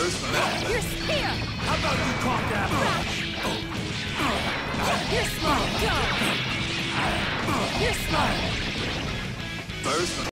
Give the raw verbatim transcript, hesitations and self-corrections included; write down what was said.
First match. You're spear! How about you calm down? You're small! Go! You're small! First